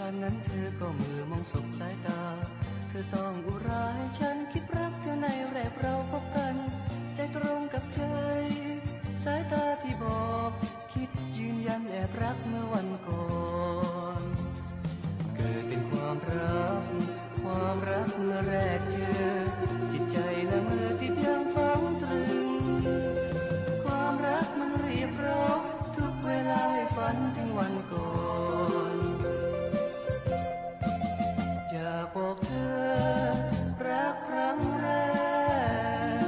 คันนั้นเธอก็มือมองสบสายตาเธอต้องอุราให้ฉันคิดรักเธอในแรกเราพบกันใจตรงกับใจสายตาที่บอกคิดยืนยันแอบรักเมื่อวันก่อนเกิดเป็นความรักเมื่อแรกเจอจิตใจละเมื่อติดยังฝังตรึงความรักมันเรียกร้องทุกเวลาให้ฝันถึงวันก่อนอยากบอกเธอรักครั้งแรก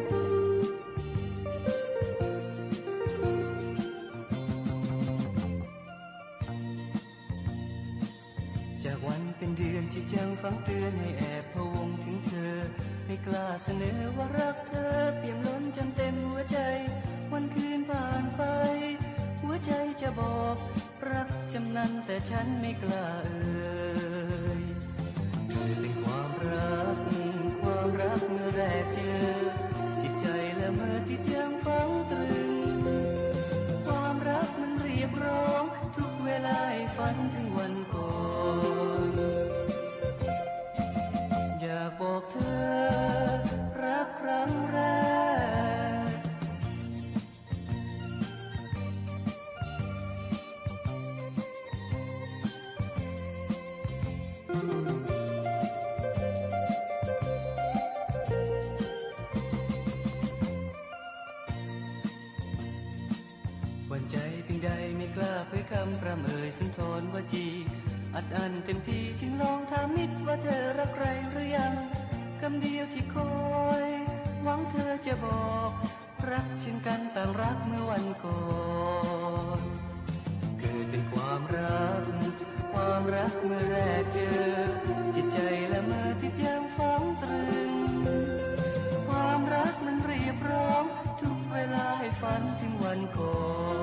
จากวันเป็นเดือนที่ยังฝังเตือนให้แอบพะวงถึงเธอไม่กล้าเสนอว่ารักเธอเปี่ยมล้นจนเต็มหัวใจวันคืนผ่านไปหัวใจจะบอกรักจำนันแต่ฉันไม่กล้าเอ่ยเกิดเป็นความรักเมื่อแรกเจอจิตใจละเมอติดยังฝังตรึงความรักมันเรียกร้องทุกเวลาให้ฝันถึงวันก่อนอยากบอกเธอรักครั้งแรกวันใจเพียงใดไม่กล้าเผยคำประเมยสุนทรวจีอัดอั้นเต็มที่จึงลองถามนิดว่าเธอรักใครหรือยังคำเดียวที่คอยหวังเธอจะบอกรักเช่นกันต่างรักเมื่อวันก่อนเกิดเป็นความรักเมื่อแรกเจอจิตใจละเมอติดยังฝังตรึงความรักมันเรียกร้องทุกเวลาให้ฝันถึงวันก่อน